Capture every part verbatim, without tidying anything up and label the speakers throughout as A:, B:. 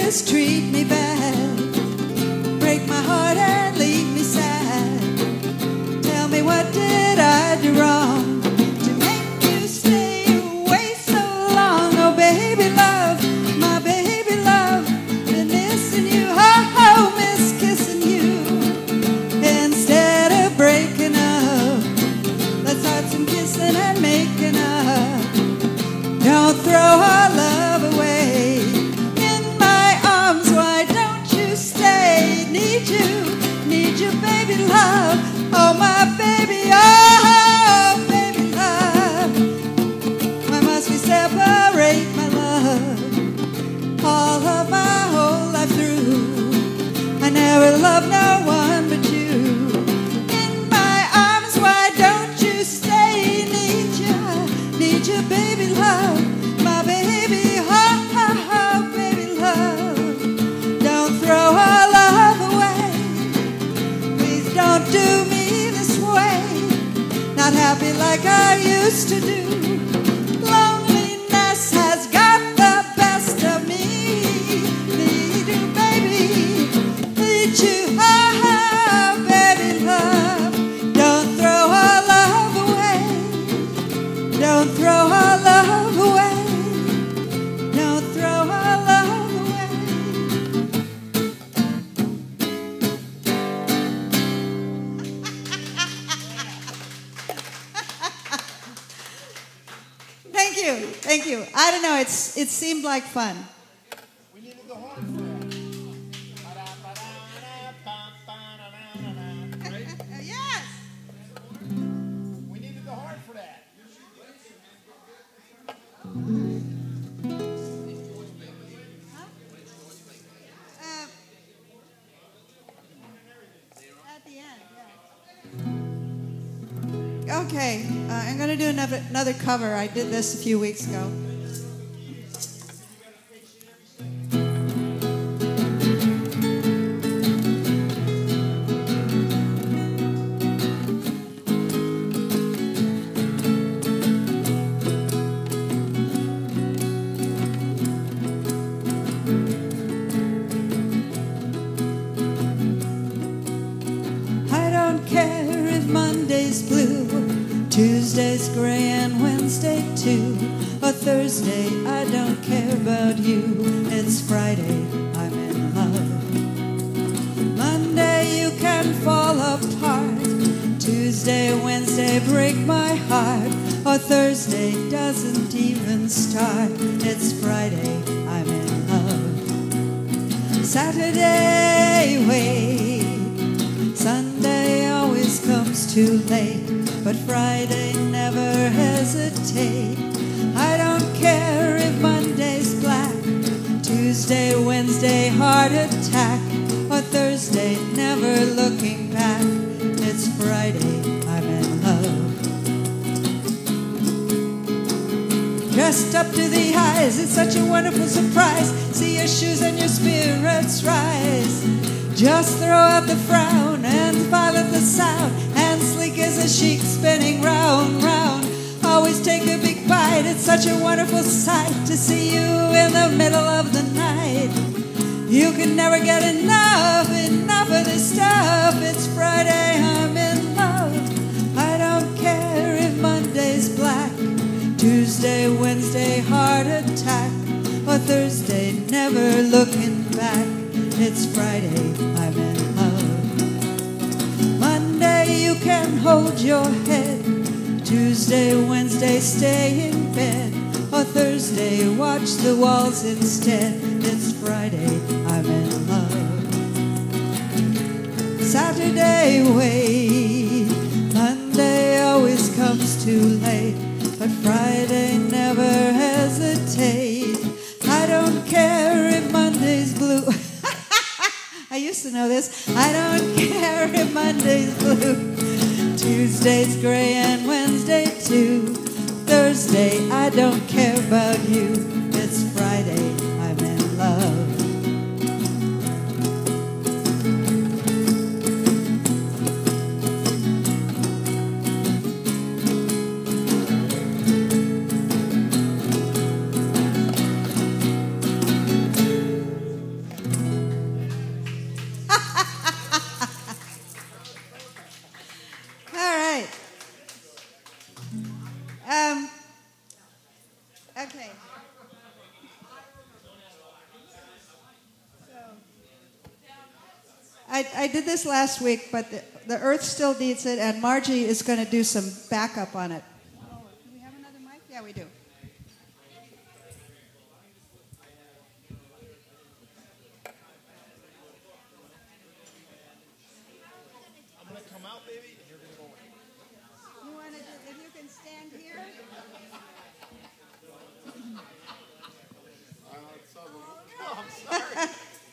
A: mistreat me bad, break my heart and leave me sad. Tell me, what did I do wrong to make you stay away so long? Oh, baby love, my baby love, been missing you, oh, oh, miss kissing you. Instead of breaking up, let's start some kissing and making up. Don't throw our love away. In my arms, why don't you stay? Need you, need you, baby love. Oh, my baby, oh, baby love. Why must we separate, my love? All of my whole life through, I never loved no one but you. In my arms, why don't you stay? Need you, need you, baby love. My baby, oh, oh, oh, baby love. Don't throw our love away. Please don't do me this way. Not happy like I used to do. Loneliness has got the best of me. Need you, baby. Need you, oh, oh, baby love. Don't throw our love away. Don't throw our love away. Don't throw our love away. Thank you, thank you. I don't know, it's it seemed like fun.
B: We needed the horn for that. Right?
A: Yes.
B: We needed the horn for that.
A: Uh, at the end, yeah. Okay, uh, I'm going to do another, another cover. I did this a few weeks ago. I don't care if Monday's blue, Tuesday's gray and Wednesday too, or Thursday, I don't care about you. It's Friday, I'm in love. Monday you can fall apart, Tuesday, Wednesday break my heart, or Thursday doesn't even start. It's Friday, I'm in love. Saturday, wait, Sunday always comes too late, but Friday never hesitate. I don't care if Monday's black, Tuesday, Wednesday heart attack, or Thursday never looking back. It's Friday, I'm in love. Dressed up to the eyes, it's such a wonderful surprise. See your shoes and your spirits rise. Just throw out the frown and smile at the sound, and sleek as a sheik spinning round, round. Always take a big bite, it's such a wonderful sight to see you in the middle of the night. You can never get enough, enough of this stuff. It's Friday, I'm in love. I don't care if Monday's black, Tuesday, Wednesday heart attack, or Thursday never looking back. It's Friday, I'm in love. Monday you can hold your head, Tuesday, Wednesday stay in bed, or Thursday watch the walls instead. It's Friday, I'm in love. Saturday, wait, Monday always comes too late, but Friday never hesitate. I don't care if Monday's blue. I used to know this. I don't care if Monday's blue, Tuesday's gray and Wednesday too. Thursday, I don't care about you. It's Friday, I'm in love. I, I did this last week, but the, the earth still needs it, and Margie is going to do some backup on it. Oh, do we have another mic? Yeah, we do.
B: I'm going to come out, baby, and you're going to go in.
A: You want to, if you can stand here?
B: Oh, I'm sorry.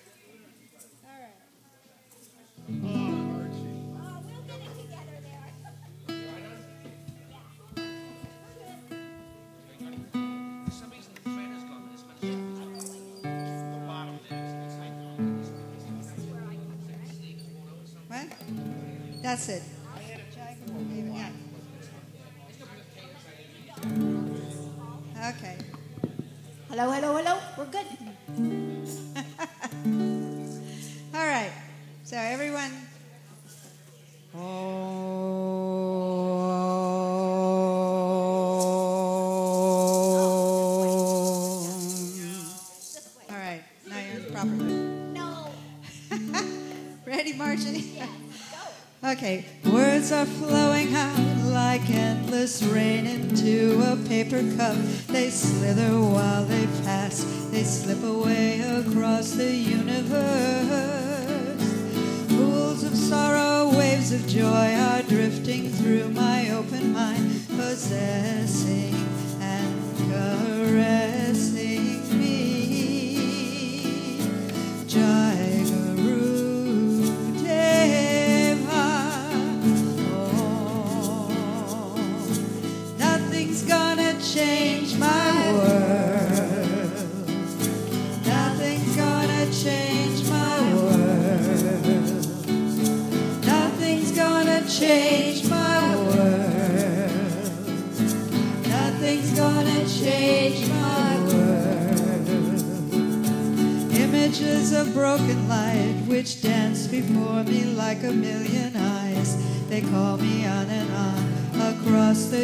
A: What? That's it. Okay.
C: Hello, hello, hello. We're good.
A: All right. So everyone. All right. Now you're in the proper mood.
C: No.
A: Ready, Margie?
C: Yes, go.
A: Okay. Words are flowing out like endless rain into a paper cup. They slither while they pass. They slip away across the universe. Pools of sorrow, waves of joy are drifting through my open mind, possessing and caressing me. Jai Guru Deva. Oh, nothing's gonna change my world. Nothing's gonna change my world. Nothing's gonna change my world. Nothing's gonna change my world. Images of broken light which dance before me like a million eyes. They call me on and on across the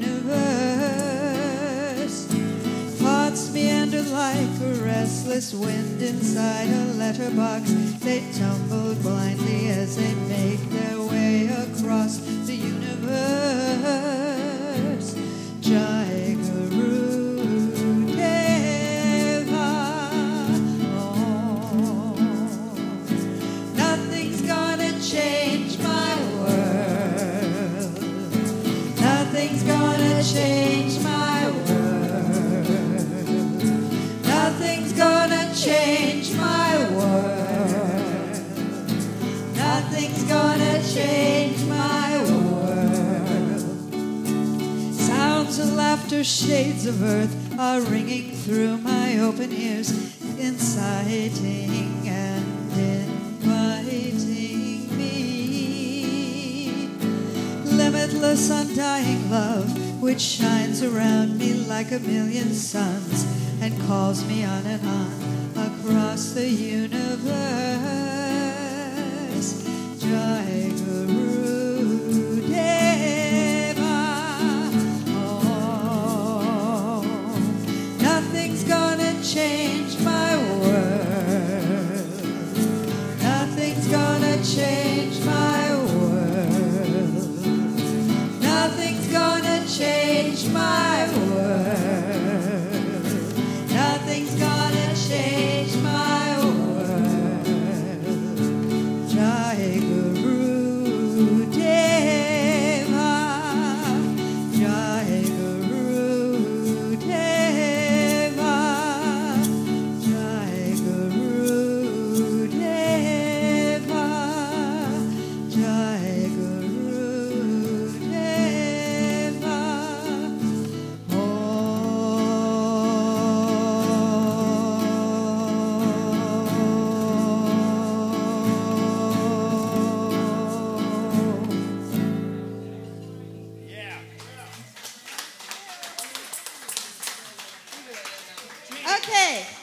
A: universe. Thoughts meander like a restless wind inside a letterbox. They tumble blindly as they make their way across the universe. Jai Guru Deva. Oh, nothing's gonna change my world. Nothing's gonna change my world. Nothing's gonna change my world. Nothing's gonna change my world. Sounds of laughter, shades of earth are ringing through my open ears, inciting and inviting me. Limitless, undying love which shines around me like a million suns and calls me on and on across the universe. Jai Guru Deva. Oh, nothing's gonna change my world. Nothing's gonna change my world. Nothing's gonna change my world. Nothing's gonna change my world. Jai Guru Deva. Jai Guru Deva. Jai Guru Deva. Jai Guru Deva.
B: Yeah.
A: Okay.